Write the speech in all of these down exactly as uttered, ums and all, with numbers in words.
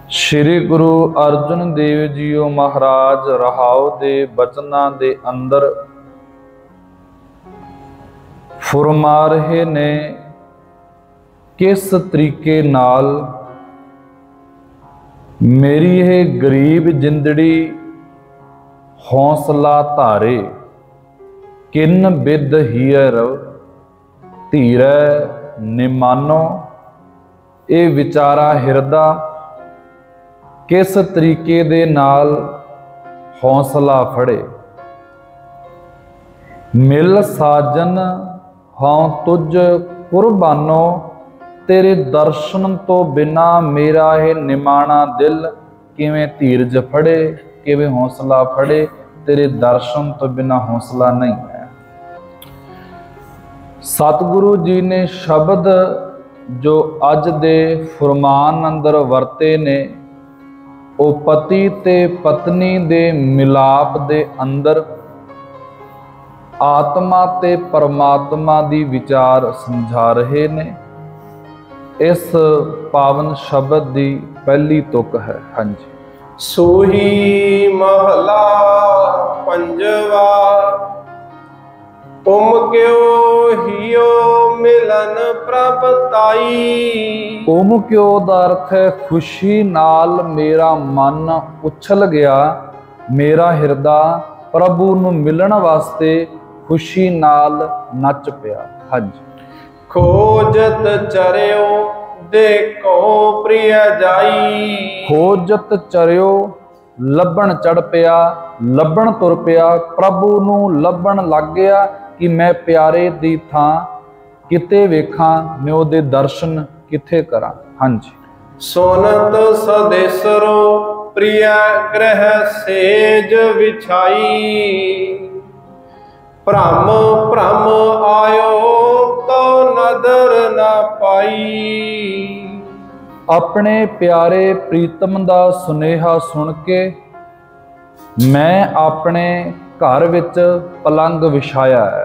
श्री गुरु अर्जुन देव जीओ महाराज रहाओ दे बचना दे अंदर फुरमा रहे ने किस तरीके नाल मेरी यह गरीब जिंदड़ी हौसला धारे किन बिद हीर धीरै निमानो। ये विचारा हिरदा किस तरीके दे नाल हौसला फड़े। मिल साजन हाँ तुझ कुर्बानो, तेरे दर्शन तो बिना मेरा है निमाना दिल किवें धीरज फड़े, किवें हौसला फड़े। तेरे दर्शन तो बिना हौसला नहीं है। सतगुरु जी ने शब्द जो अज दे फुरमान अंदर वरते ने, ओ पति ते पत्नी दे मिलाप दे अंदर आत्मा ते परमात्मा दी विचार समझा रहे ने। इस पावन शब्द दी पहली तुक है। हाँ जी। सोही महला पंजवा, उम क्यों हियो मिलन प्रभ ताई। उम क्यों दा अर्थ है खुशी नाल मेरा मन उछल गया, मेरा हिरदा प्रभु नूं मिलन वास्ते खुशी नाल नच पिया। हाँ जी। खोजत चरियो देखो प्रिय जाई। खोजत चरियो लभण चढ़ पिया, लभण तुर पिया, प्रभु नूं लभण लग गया कि मैं प्यारे दी थां किते वेखां, मैं ओदे दर्शन किथे करां। हाँ जी। सोनत सदेसरो प्रिय ग्रह सेज विछाई। भ्रम भ्रम आयो तो नदर न पाई। अपने प्यारे प्रीतम दा सुनेहा सुन के मैं अपने घर विच पलंग विछाया है।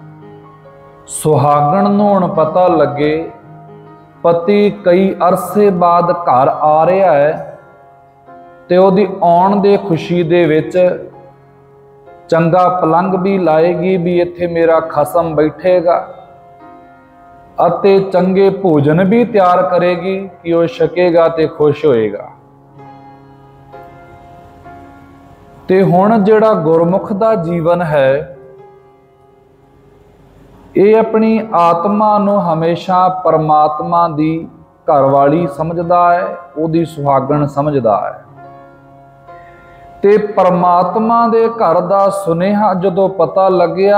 सुहागण नूं हुण पता लगे पति कई अरसे बाद घर आ रहा है ते ओदी आउण दे खुशी दे विच चंगा पलंग भी लाएगी भी इत्थे मेरा खसम बैठेगा, अते चंगे भोजन भी तैयार करेगी कि वह छकेगा ते खुश होएगा। ते हुण जिहड़ा गुरमुख दा जीवन है, ये अपनी आत्मा नूं हमेशा परमात्मा दी घरवाली समझदा है, ओदी सुहागण समझदा है। ते परमात्मा दे घर दा सुनेहा जदों पता लग्या,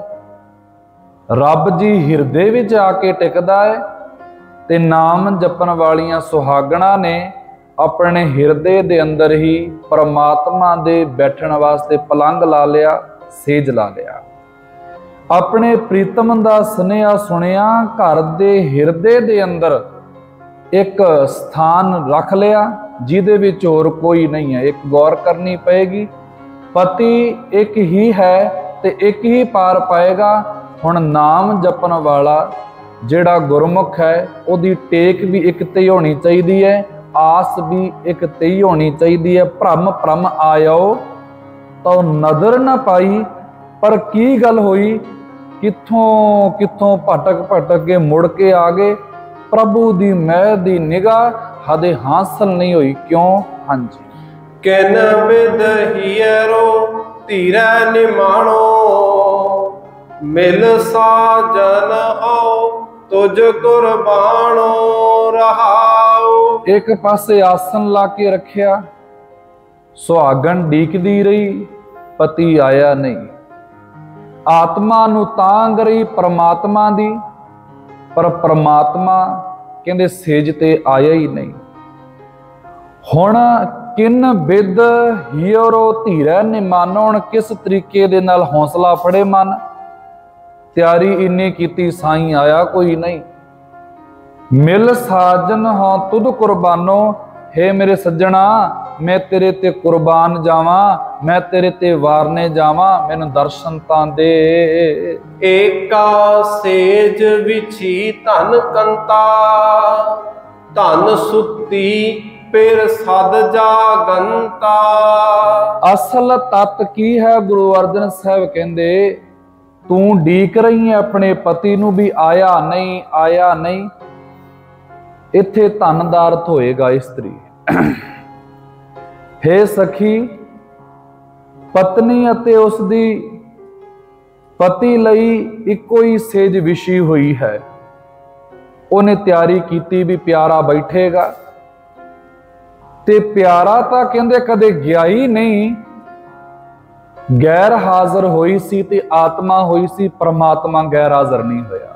रब जी हिरदे विच आके टिकदा है ते नाम जपन वालियां सुहागणा ने अपने हिरदे दे अंदर ही परमात्मा दे बैठण वास्ते पलंग ला लिया, सेज ला लिया। अपने प्रीतम दा सुनेहा सुनिया, घर दे हिरदे दे अंदर एक स्थान रख लिया जिहदे विच होर कोई नहीं है। एक गौर करनी पएगी, पति एक ही है ते एक ही पार पाएगा। हुण नाम जपन वाला जिहड़ा गुरमुख है, उहदी टेक भी एक ते ही होनी चाहिदी है, आस भी एक ते ही होनी चाहिदी है। भ्रम भ्रम आयो तो नदर न पाई। पर की गल होई, कित्थों कित्थों भटक भटक के मुड़ के आ गए। प्रभु दी मैल दी निगाह हदे हासिल नहीं हुई। क्यों? हाँ जी। किन बिद हीरो धीरै निमाणो, मिल साजन आओ तुझ कुर्बानो रहाओ। एक पासे आसन ला के रखिया, सुहागन डीकदी रही, पति आया नहीं। आत्मा नूं तांग रही परमात्मा दी, पर परमात्मा कहंदे सेज ते आया ही नहीं। हुण किन बिद हीरो धीरै निमानो, हुण किस तरीके दे नाल हौसला फड़े मन। तैयारी इन्नी कीती, साईं आया कोई नहीं। मिल साजन हाँ तुद कुर्बानो, हे मेरे सज्जणा मैं तेरे ते कुर्बान जावां, मैं तेरे ते वारने जावां, मैनूं दर्शन तां दे। एका सेज विछी धन कंता, धन सुती फिर सद जागंता। असल तत की है? गुरु अर्जन साहब कहते तू ਡੀਕ रही है अपने पति नू भी आया नहीं आया नहीं। इत्थे धन दा अर्थ होएगा इस्त्री। हे सखी, पत्नी अते उसदी पति लई इक्को ही सेज विछी हुई है। उन्हें तैयारी कीती भी प्यारा बैठेगा, ते प्यारा तां कहंदे कदे गया ही नहीं। गैर हाजिर होई सी ते आत्मा होई सी, परमात्मा गैर हाजिर नहीं होया।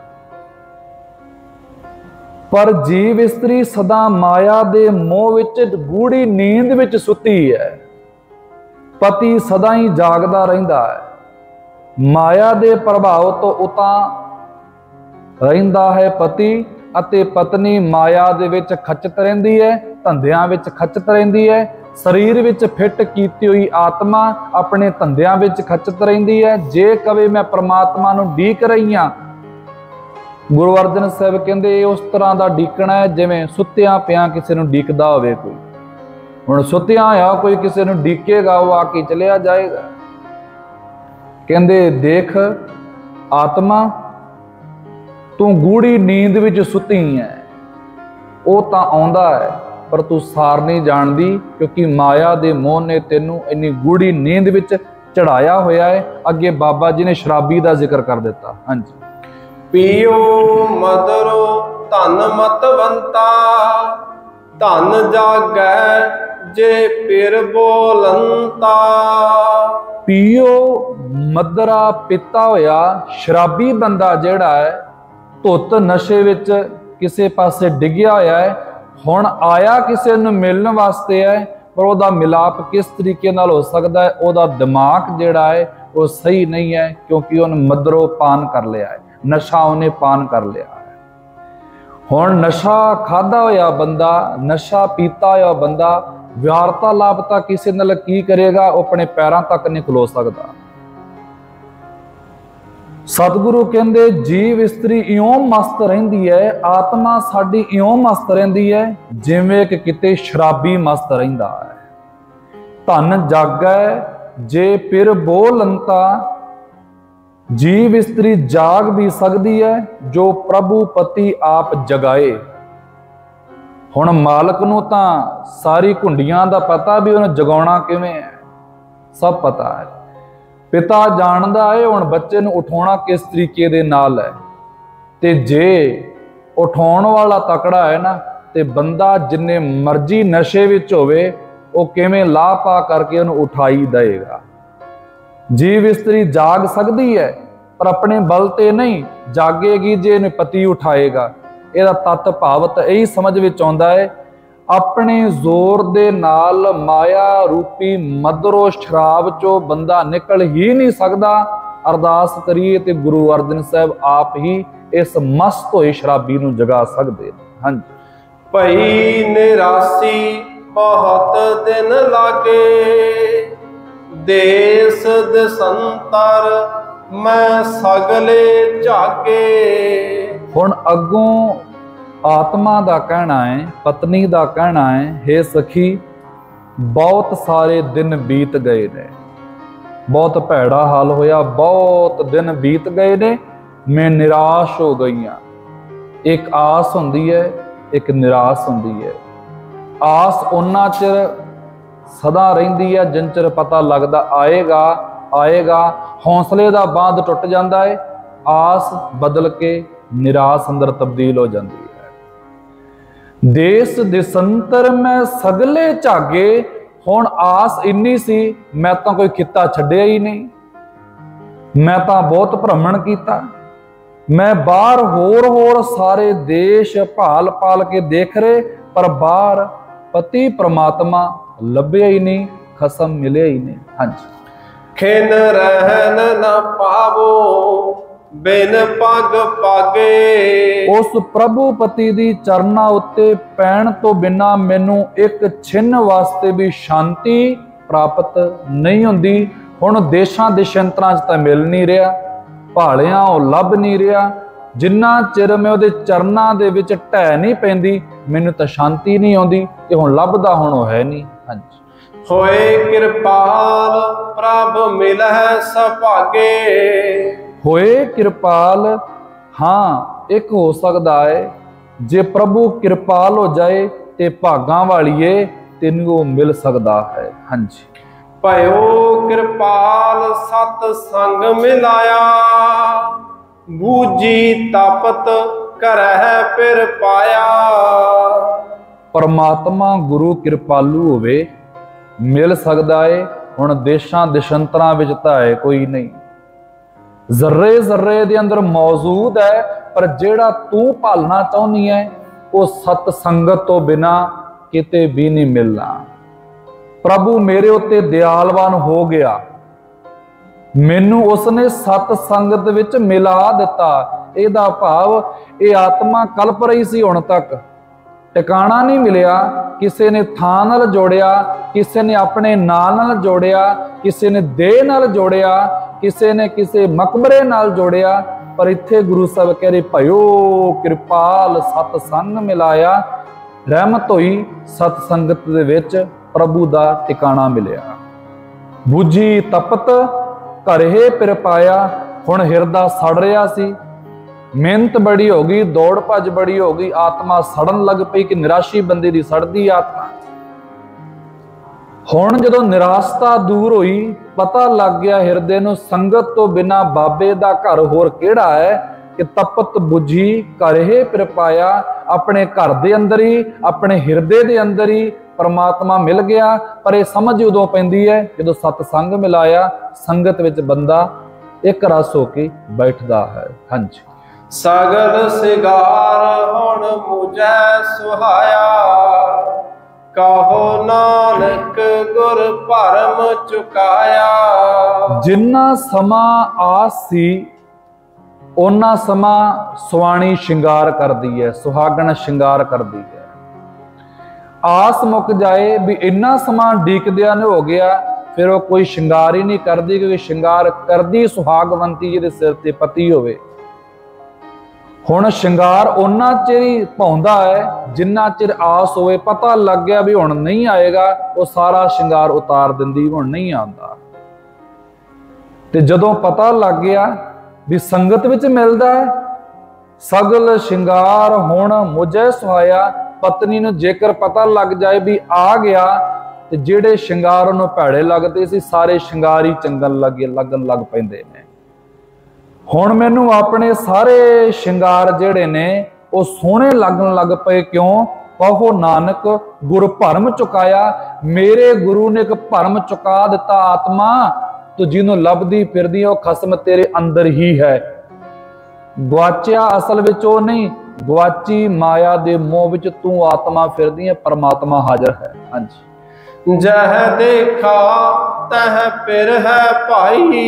पर जीव इस्त्री सदा माया दे मोह विच गूढ़ी नींद विच सुती है। पति सदा ही जागदा रहिंदा है। माया दे प्रभाव तो उतां रहिंदा है पति, अते पत्नी माया दे विच खचत रहिंदी है, धंधियां विच खचत रहिंदी है। शरीर विच फिट कीती हुई आत्मा अपने धंधियां विच खचत रहिंदी है। जे कवे मैं परमात्मा नूं ਡੀਕ रही हां, गुरु अर्जन साहब कहंदे उस तरह दा ਡੀਕਣਾ है जिवें सुत्तियां पिया किसी नूं ਡੀਕਦਾ होवे। कोई हुण सुत्तियां होया कोई किसी नूं ਡੀਕੇਗਾ, वो आके चलिया जाएगा। कहंदे देख आत्मा, तू गूढ़ी नींद विच सुती है, वो तां आउंदा है पर तू सार नहीं जानदी, क्योंकि माया दे मोह ने तेनू इन्नी गूढ़ी नींद विच चढ़ाया होया है। अगे बाबा जी ने शराबी दा जिक्र कर दिता। हाँ जी, पियो मदरो धन मतवंता, धन जागै जे पिर बोलंता। पियो मदरा पिता होया शराबी बंदा जिहड़ा है, धुत नशे विच किसे पासे डिग्या होया है। हुण आया किसी नूं मिलण वास्ते है, पर उहदा मिलाप किस तरीके नाल हो सकदा है? उहदा दिमाग जिहड़ा है वो सही नहीं है, क्योंकि उन्हें मदरों पान कर लिया है, नशा उन्हें पान कर लिया है। हुण नशा खादा होया बंदा, नशा पीता होया बंदा वार्तालाप तां किसी नाल की करेगा? वो अपने पैरां तक नहीं खलो सकदा। सतगुरु कहंदे जीव इस्त्री इयों मस्त रहिंदी है, आत्मा साडी इयों मस्त रहिंदी है जिवें कि किते शराबी मस्त रहिंदा है। धन जागै जे पिर बोलंता, जीव इस्त्री जाग भी सकदी है जो प्रभु पति आप जगाए। हुण मालक नूं तां सारी घुंडियां दा पता भी उन्हें जगाउणा किवें है, सब पता है। पिता जानदा है हुण बच्चे नूं उठाउणा किस तरीके दे नाल है। ते जे उठाउण वाला तकड़ा है ना, ते बंदा जिन्ने मर्जी नशे विच होवे वो किवें लाह पा करके उन्हें उठाई देगा। जीव इस्त्री जाग सकदी है पर अपने बल ते नहीं जागेगी जे इन्हें पति उठाएगा। इहदा तत्त भावत यही समझ विच आउंदा है, अपने जोर दे नाल माया रूपी मदरो शराब चो बंदा निकल ही नहीं सकदा। अरदास करिए ते गुरु अर्जन साहब आप ही इस मस्त होए शराबी नूं जगा सकदे। हाँ जी, भई निरासी बहुत दिन लागे, देश दसंतर मैं सगले जागे। हुण अगों आत्मा दा कहना है, पत्नी दा कहना है, हे सखी बहुत सारे दिन बीत गए ने, बहुत भैड़ा हाल होया, बहुत दिन बीत गए ने, मैं निराश हो गई हाँ। एक आस हुंदी है, एक निराश हुंदी है। आस उन्ना चिर सदा रहिंदी है जिन चिर पता लगदा आएगा आएगा, हौसले दा बांध टुट जांदा है, आस बदल के निराश अंदर तब्दील हो जाती है। देश दिसंतर में सगले झागे, हुण आस इन्नी सी मैं तो कोई खिता छड्डिया ही नहीं, मैं तो बहुत भ्रमण किया, मैं बाहर होर होर सारे देश भाल पाल के देख रहे, पर बाहर पति परमात्मा लभ्या ही नहीं, खसम मिले ही नहीं। हाँ जी, खिन रहन न पावो बिन पग पागे। उस प्रभु पति दी चरना उत्ते पैण तो बिना मैनू एक छिन्न वास्ते भी शांति प्राप्त नहीं हुंदी। हुण देशां देशांतरां च तां मिल नहीं रहा, भालियां वो लभ नहीं रहा। जिन्ना चिर मैं उहदे चरनां दे विच ढह नहीं पैंदी, मैनू तो शांति नहीं आती, ते हुण लभदा हुण ओह है नहीं। हाँ जी। होए कृपाल प्रभ मिलह सभागे। होए कृपाल, हाँ एक हो सकता है जे प्रभु कृपाल हो जाए ते भागां वालीए तेनू मिल सकता है। हाँ जी। भयो कृपाल सत संग मिलाया, बूझी तपत करह फिर पाया। परमात्मा गुरु कृपालू होवे मिल सकता है। हुण देशां देशांतरां विच तां है कोई नहीं, जर्रे जर्रे दे अंदर मौजूद है, पर जेड़ा तू भालना चाहुंदी है वो सत संगत तो बिना किते भी नहीं मिलना। प्रभु मेरे उत्ते दयालवान हो गया, मैनू उसने सत संगत विच मिला दिता। इहदा भाव ये आत्मा कल्प रही सी, हुण तक टिकाणा नहीं मिलिया, किसी ने थां नाल जोड़िया, किसी ने अपने नाल नाल जोड़िया, किसी ने देह नाल जोड़िया, किसी ने किसी मकबरे नाल जोड़िया, पर इत्थे गुरु साहब कह रहे भयो कृपाल सत संग मिलाया, रहमत होई सत संगत दे विच प्रभु दा टिकाणा मिलिया। बूझी तपत घरे पिर पाया, हुण हिरदा सड़ रहा सी, मेहनत बड़ी हो गई, दौड़ भज बड़ी हो गई, आत्मा सड़न लग पई कि निराशी बंदे दी सड़दी आत्मा। हुण जदों निराशता दूर हुई, पता लग गया हिरदे नूं संगत तो बिना बाबे दा घर होर किहड़ा है, कि तपत बुझी घरे पिर पाया, अपने घर दे अंदर ही अपने हिरदे दे अंदर ही परमात्मा मिल गया। पर यह समझ उदों पैंदी है जदों सतसंग मिलाया, संगत विच बंदा एक रस होके बैठदा है। हाँ जी। सगल सिगार हुण मुझे सुहाया, कहो नानक गुर भरम चुकाया। जिन्ना समा आस सी ओना समा सुवाणी शिंगार कर दी है, सुहागण शिंगार कर दी है। आस मुक जाए भी इन्ना समा डीकदिया ने हो गया, फिर वो कोई शिंगार ही नहीं करती, क्योंकि शिंगार करदी सुहागवंती जिहदे सिर ते पति होवे। हुण शिंगार उन्ना चिर ही पाउंदा है जिन्ना चिर आस होवे, पता लग गया भी हुण नहीं आएगा, वो सारा शिंगार उतार दिंदी, हुण नहीं आंदा। ते जदों पता लग गया भी संगत विच मिलदा है, सगल शिंगार हुण मुझे सुहाया, पत्नी नूं जेकर पता लग जाए भी आ गया, ते जिहड़े शिंगार उहनूं भैड़े लगदे सी सारे शिंगार ही चंगन लगे लगन लग पैंदे ने। हुण मैनू अपने सारे शिंगार जिहड़े ने वो सोहणे लगन लग पे, क्यों? कहो नानक गुर भरम चुकाया, मेरे गुरु ने एक भरम चुका दिता। आत्मा तो जिन्हों लभदी फिरदी वो खसम तेरे अंदर ही है, गवाचिया असल विच वो नहीं, गवाची माया दे मोह विच तू आत्मा फिरदी है, परमात्मा हाजिर है। हाँ जी। जह देखा तह पिर है भाई,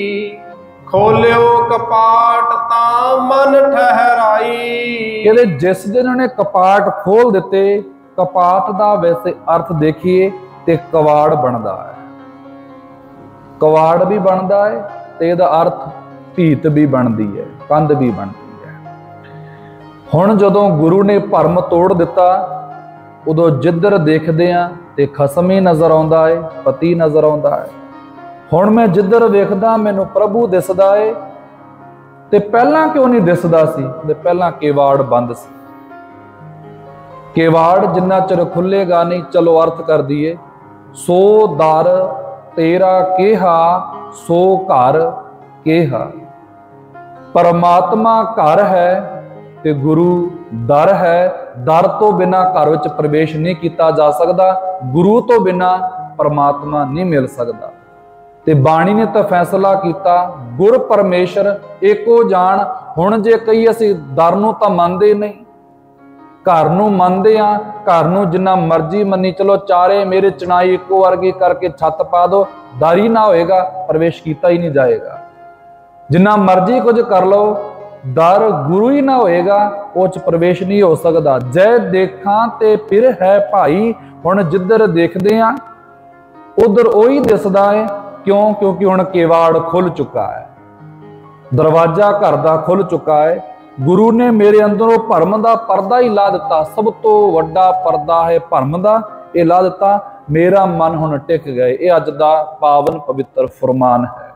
खोलियो कपाट ता मन ठहराई। कहते जिस दिन उन्हें कपाट खोल दिते, कपाट दा वैसे अर्थ देखिए ते कवाड़ बनता है, कवाड़ भी बनता है ते इहदा अर्थ भीत भी बनती है, कंध भी बनती है। हुण जदों गुरु ने भरम तोड़ दिता, उदों जिधर देखदे आ ते खसम ही नज़र आउंदा है, पति नज़र आउंदा है। हुण मैं जिधर वेखदा मैनू प्रभु दिसदा है, ते पहलां क्यों नहीं दिसदा सी? ते पहलां केवाड़ बंद सी। केवाड़ जिन्ना चिर खुलेगा नहीं, चलो अर्थ कर दिए, सो दर तेरा केहा सो घर केहा। परमात्मा घर है ते गुरु दर है, दर तो बिना घर विच प्रवेश नहीं किया जा सकता, गुरु तो बिना परमात्मा नहीं मिल सकता। ते बाणी ने तो फैसला किया गुर परमेश्वर एको जान। हुण जे कई असीं दर नूं तां मनदे नहीं, घर नूं मनदे आ, घर नूं जिन्ना मर्जी मनी चलो, चारे मेरे चनाई एको वर्गी करके छत पा दो, दर ही ना होएगा, प्रवेश किया ही नहीं जाएगा। जिन्ना मर्जी कुछ कर लो, दर गुरु ही ना होएगा, उस प्रवेश नहीं हो सकता। जय देखा ते फिर है भाई, हुण जिधर देखदे आ उधर ओही दिसदा है। क्यों? क्योंकि हुण केवाड़ खुल चुका है, दरवाजा घर दा खुल चुका है। गुरु ने मेरे अंदरों भरम का परदा ही ला दिता। सब तो वड्डा परदा है भरम का, यह ला दिता। मेरा मन हुण टिक गए। ये अज दा पावन पवित्र फरमान है।